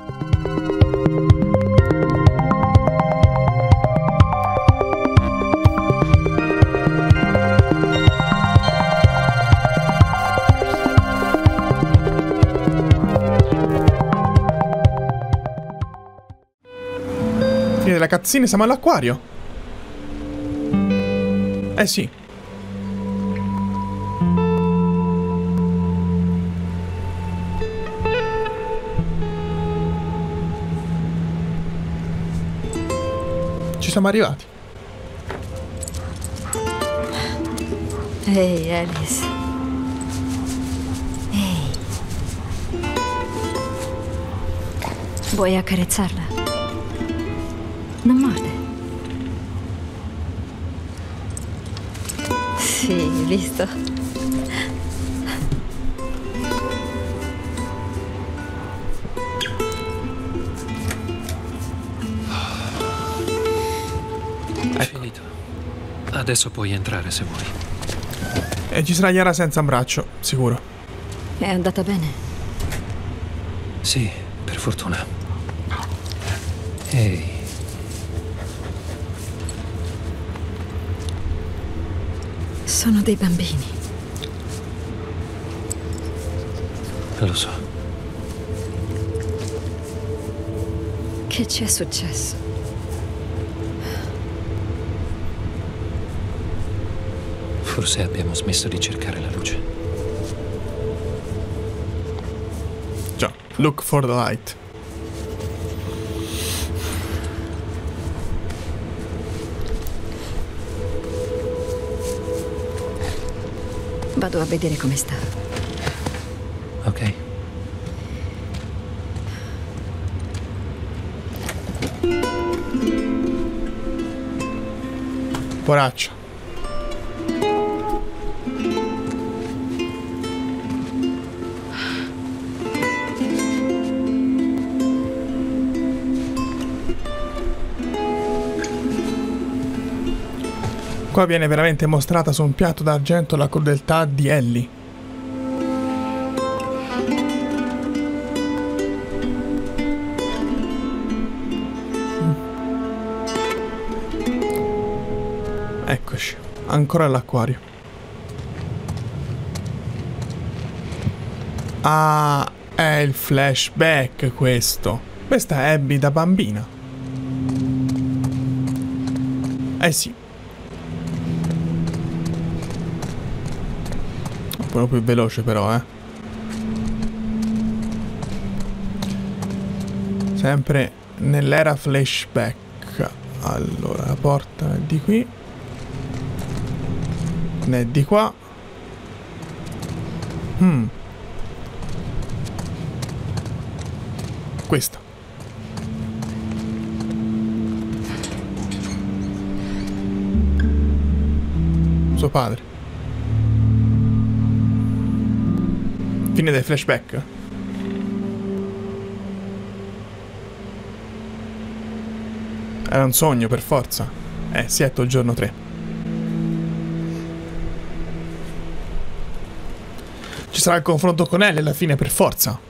La cazzina, siamo all'acquario. Eh sì. Ci siamo arrivati. Ehi, Alice. Ehi. Vuoi accarezzarla? Non morde. Sì, visto. È finito. Adesso puoi entrare se vuoi. E ci sarà Yara senza un braccio, sicuro. È andata bene? Sì, per fortuna. Ehi. Sono dei bambini. Lo so. Che ci è successo? Forse abbiamo smesso di cercare la luce. Già, look for the light. Vado a vedere come sta. Ok. Poraccia. Qua viene veramente mostrata su un piatto d'argento la crudeltà di Ellie. Eccoci, ancora all'acquario. Ah, è il flashback questo. Questa è Abby da bambina. Eh sì. Un po' più veloce però, Sempre nell'era flashback. Allora, la porta è di qui. Ne è di qua. Questa. Suo padre. Fine del flashback. Era un sogno per forza. Sietto il giorno 3. Ci sarà il confronto con Ellie alla fine per forza.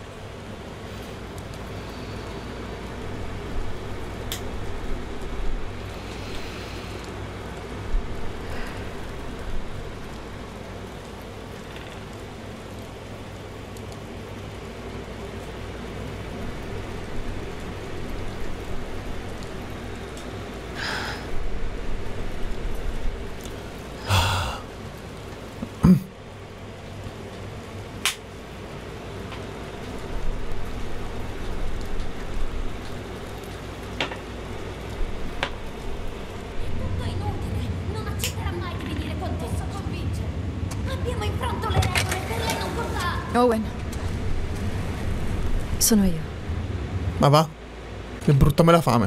Owen. Sono io. Ma va? Che brutta me la fame.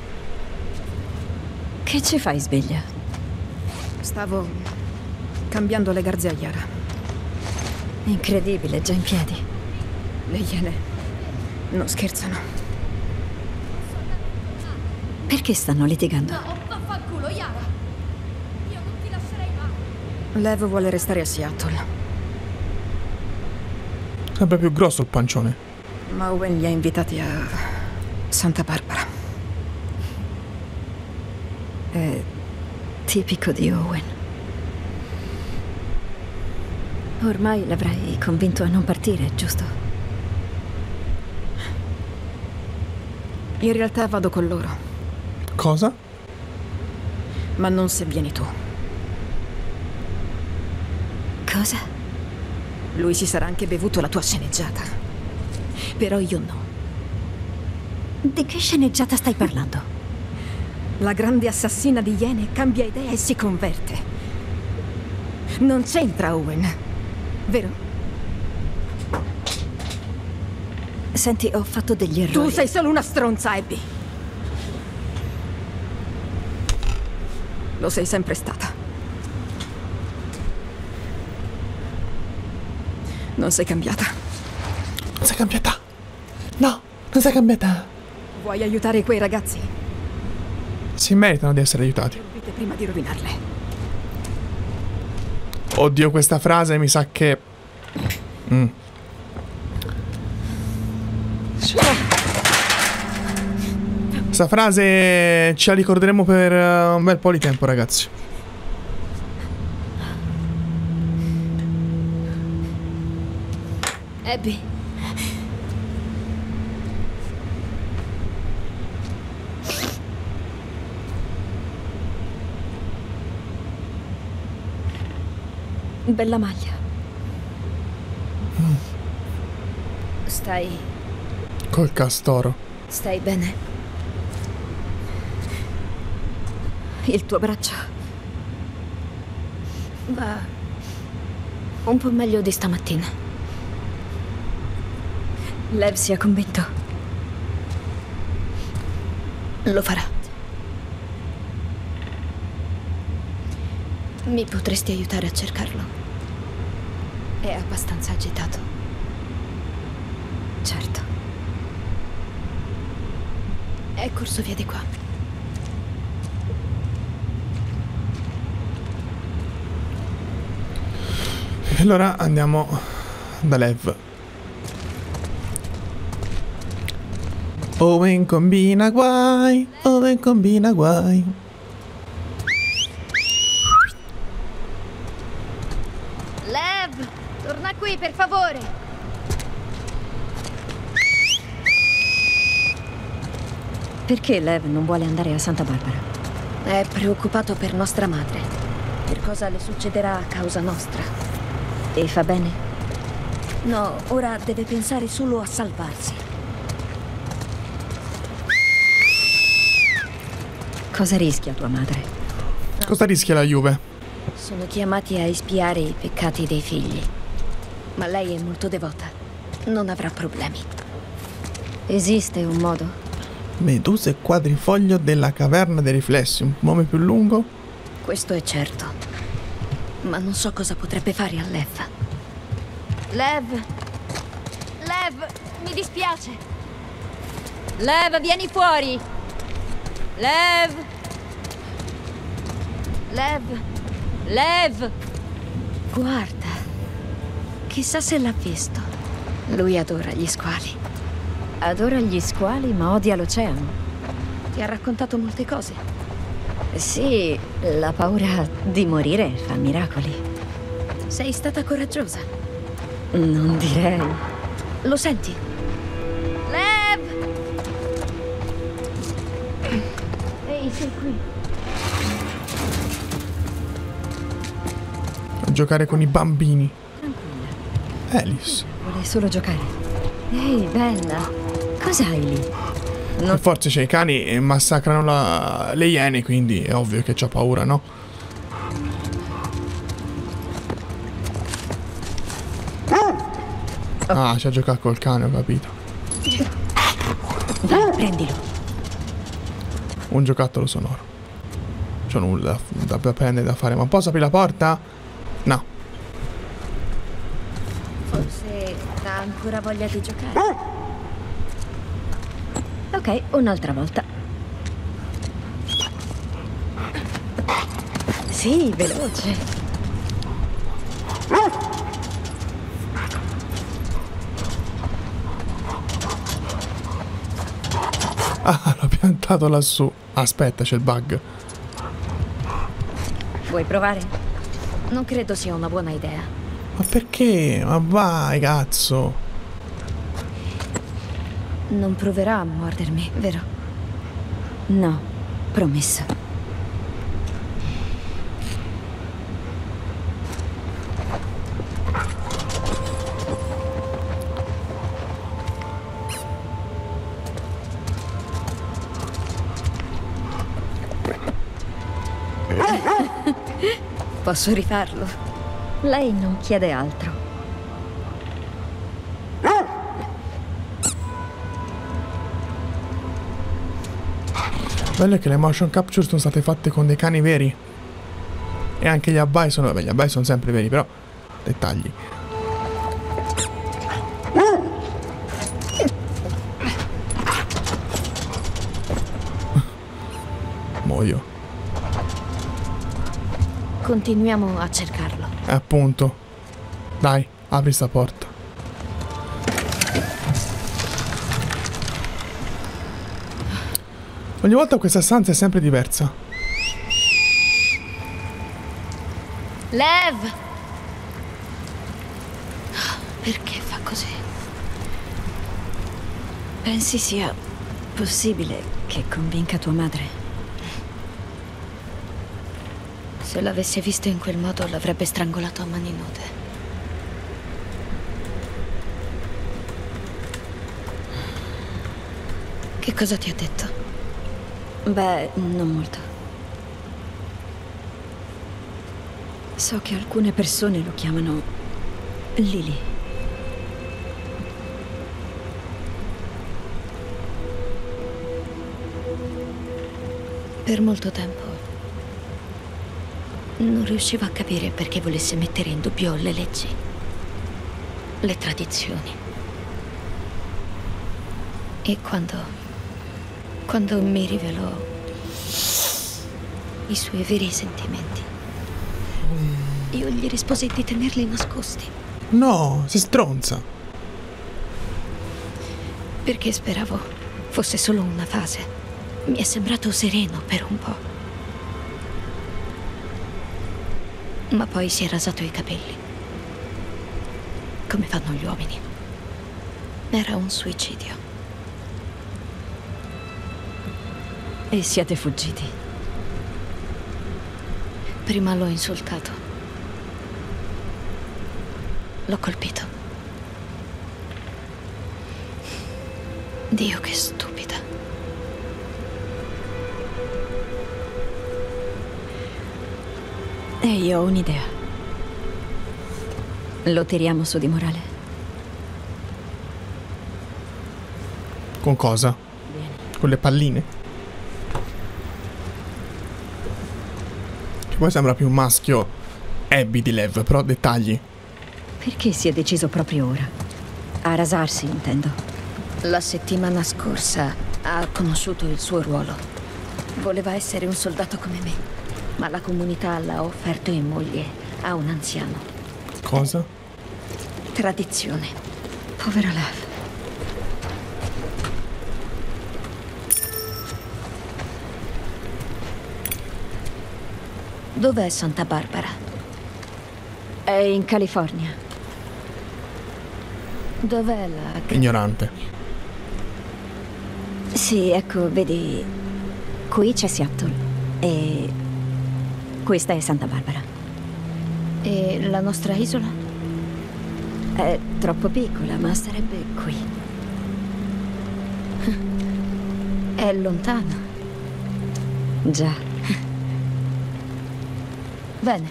Che ci fai sveglia? Stavo cambiando le garze a Yara. Incredibile, già in piedi. Le iene non scherzano. Perché stanno litigando? No, vaffanculo, Yara! Io non ti lascerei mai! Lev vuole restare a Seattle. Sempre più grosso il pancione. Ma Owen li ha invitati a Santa Barbara. È tipico di Owen. Ormai l'avrai convinto a non partire, giusto? In realtà vado con loro, Cosa? ma non se vieni tu. Cosa? Lui si sarà anche bevuto la tua sceneggiata. Però io no. Di che sceneggiata stai parlando? La grande assassina di Iene cambia idea e si converte. Non c'entra Owen, vero? Senti, ho fatto degli errori. Tu sei solo una stronza, Abby. Lo sei sempre stata. Non sei cambiata. Non sei cambiata? No, non sei cambiata. Vuoi aiutare quei ragazzi? Si meritano di essere aiutati. Vite prima di rovinarle. Oddio, questa frase mi sa che... Questa frase ce la ricorderemo per un bel po' di tempo, ragazzi. Abby. Bella maglia. Col castoro. Stai bene? Il tuo braccio va un po' meglio di stamattina. Lev si è convinto. Lo farà. Mi potresti aiutare a cercarlo? È abbastanza agitato. Certo. È corso via di qua. E allora andiamo da Lev. Owen combina guai, Owen combina guai. Lev, torna qui, per favore. Perché Lev non vuole andare a Santa Barbara? È preoccupato per nostra madre. Per cosa le succederà a causa nostra. E fa bene? No, ora deve pensare solo a salvarsi. Cosa rischia tua madre? Cosa rischia la Juve? Sono chiamati a espiare i peccati dei figli. Ma lei è molto devota. Non avrà problemi. Esiste un modo? Medusa e quadrifoglio della caverna dei riflessi. Un nome più lungo? Questo è certo. Ma non so cosa potrebbe fare a Lev. Lev, mi dispiace. Lev, vieni fuori! Lev! Lev! Guarda. Chissà se l'ha visto. Lui adora gli squali. Adora gli squali ma odia l'oceano. Ti ha raccontato molte cose. Sì, la paura di morire fa miracoli. Sei stata coraggiosa. Non direi. Lo senti? Lev! Ehi, sei qui. A giocare con i bambini. Tranquilla. Alice. Vuole solo giocare. Ehi, bella. Cos'hai lì? Per forza c'è i cani e massacrano le iene, quindi è ovvio che c'ha paura, no? Ah, c'ha giocato col cane, ho capito. Dai, prendilo. Un giocattolo sonoro. C'ho nulla da prendere, da fare. Ma posso aprire la porta? No. Forse ha ancora voglia di giocare. Ok, un'altra volta. Sì, veloce. Ah, l'ho piantato lassù. Aspetta, c'è il bug. Vuoi provare? Non credo sia una buona idea. Ma perché? Ma vai, cazzo. Non proverà a mordermi, vero? No, promesso. Posso rifarlo? Lei non chiede altro. Bello è che le motion capture sono state fatte con dei cani veri. E anche gli abbai sono... Vabbè, gli abbai sono sempre veri, però... Dettagli. Muoio. Continuiamo a cercarlo. Appunto. Dai, apri sta porta. Ogni volta questa stanza è sempre diversa. Lev! Perché fa così? Pensi sia possibile che convinca tua madre? Se l'avesse visto in quel modo l'avrebbe strangolato a mani nude. Che cosa ti ha detto? Beh, non molto. So che alcune persone lo chiamano Lily. Per molto tempo non riuscivo a capire perché volesse mettere in dubbio le leggi, le tradizioni. E quando mi rivelò i suoi veri sentimenti, io gli risposi di tenerli nascosti. No, si stronza. Perché speravo fosse solo una fase. Mi è sembrato sereno per un po'. Ma poi si è rasato i capelli. Come fanno gli uomini. Era un suicidio. E siete fuggiti? Prima l'ho insultato. L'ho colpito. Dio, che stupida. E io ho un'idea. Lo tiriamo su di morale? Con cosa? Con le palline? Che poi sembra più un maschio Abby di Lev, però dettagli. Perché si è deciso proprio ora? A rasarsi, intendo. La settimana scorsa ha conosciuto il suo ruolo. Voleva essere un soldato come me, ma la comunità l'ha offerto in moglie a un anziano. Cosa? Tradizione. Povera Lev. Dov'è Santa Barbara? È in California. Dov'è la... Ignorante. Sì, ecco, vedi, qui c'è Seattle e questa è Santa Barbara. E la nostra isola? È troppo piccola, ma sarebbe qui. È lontana. Già. Bene.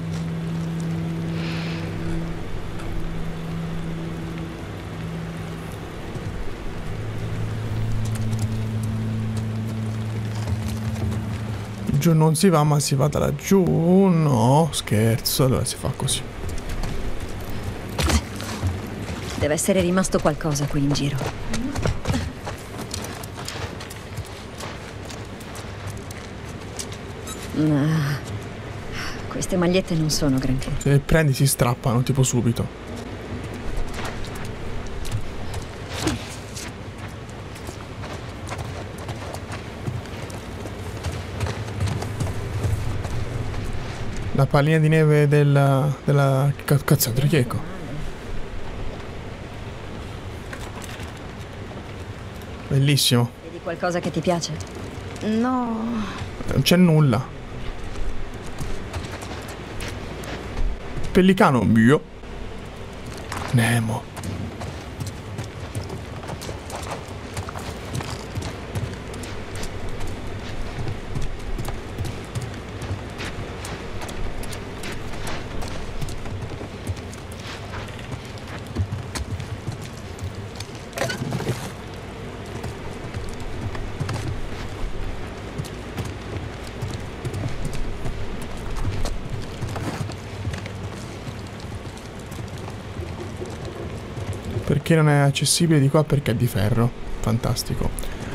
Giù non si va, ma si va da laggiù. No, scherzo, allora si fa così. Deve essere rimasto qualcosa qui in giro. Ma queste magliette non sono granché. Se le prendi si strappano tipo subito. La pallina di neve della cazzo, Tricheco. Bellissimo. Vedi qualcosa che ti piace? No, Non c'è nulla. Pellicano mio. Nemo. Perché non è accessibile di qua? Perché è di ferro. Fantastico.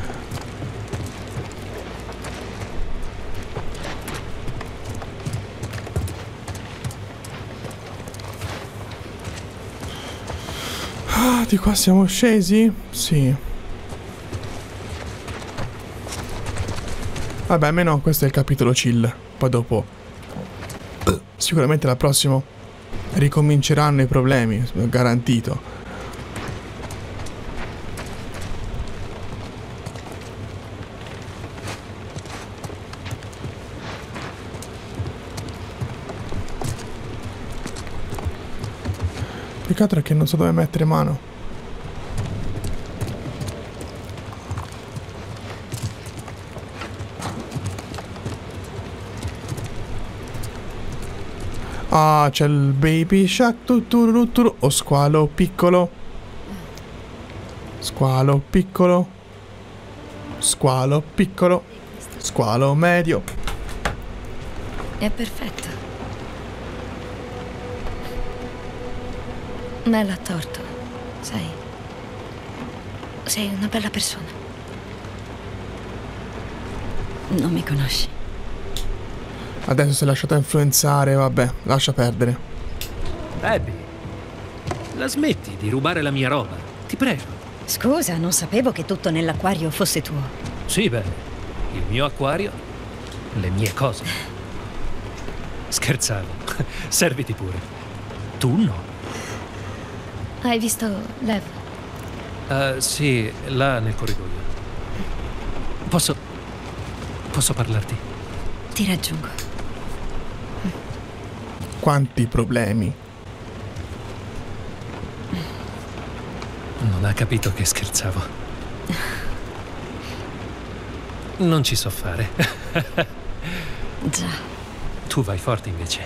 Ah, di qua siamo scesi? Sì. Vabbè, almeno questo è il capitolo chill. Poi dopo sicuramente la prossima ricominceranno i problemi, garantito. Peccato è che non so dove mettere mano. Ah, c'è il baby shark tuturuturu. O squalo piccolo. Squalo piccolo. Squalo piccolo. Squalo medio. è perfetto. Me l'ha torto, sai. Sei una bella persona. Non mi conosci. Adesso si è lasciata influenzare, vabbè, lascia perdere. Abby, la smetti di rubare la mia roba, ti prego. Scusa, non sapevo che tutto nell'acquario fosse tuo. Sì, beh, il mio acquario, le mie cose. Scherzavo, serviti pure. Tu no. Hai visto Lev? Sì, là nel corridoio. Posso parlarti? Ti raggiungo. Quanti problemi. Non ha capito che scherzavo. Non ci so fare. Già. Tu vai forte invece.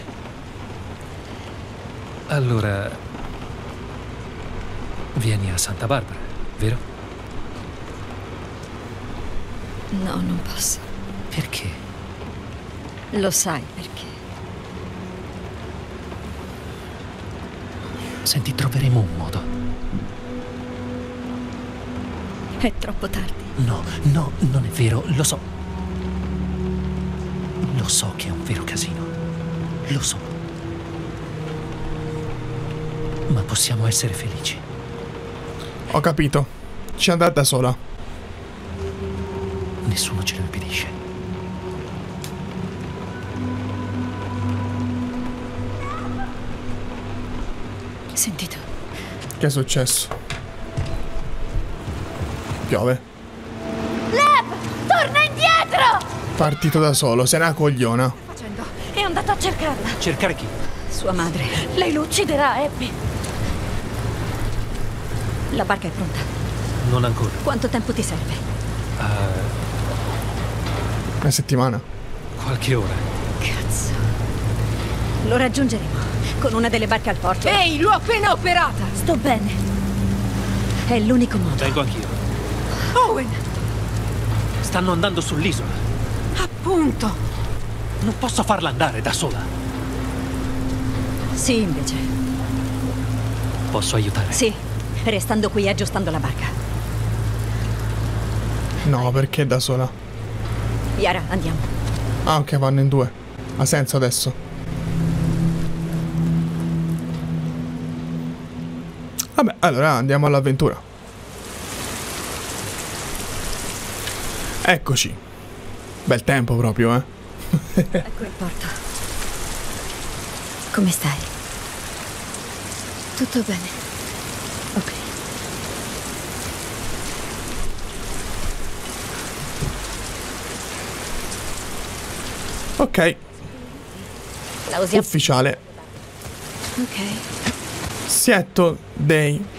Allora, vieni a Santa Barbara, vero? No, non posso. Perché? Lo sai perché. Senti, troveremo un modo. È troppo tardi. No, non è vero, lo so. Lo so che è un vero casino. Lo so. Ma possiamo essere felici. Ho capito. Ci andrà da sola. Nessuno ce lo impedisce. Sentito. Che è successo? Piove. Lev! Torna indietro! Partito da solo, sei una cogliona. Facendo? È andato a cercarla. Cercare chi? Sua madre. Lei lo ucciderà, Abby. La barca è pronta. Non ancora. Quanto tempo ti serve? Una settimana. Qualche ora. Cazzo. Lo raggiungeremo. Con una delle barche al porto. Ehi, l'ho appena operata! Sto bene. È l'unico modo. Vengo anch'io. Owen! Stanno andando sull'isola. Appunto! Non posso farla andare da sola. Sì, invece. Posso aiutare? Sì, restando qui e aggiustando la barca. No, perché da sola? Yara, andiamo. Ah, ok, vanno in due. Ha senso adesso. Vabbè, allora andiamo all'avventura. Eccoci. Bel tempo proprio, eh. Ecco il porto. Come stai? Tutto bene. Ok. Ok, La usiamo. ufficiale. Ok. Saturday.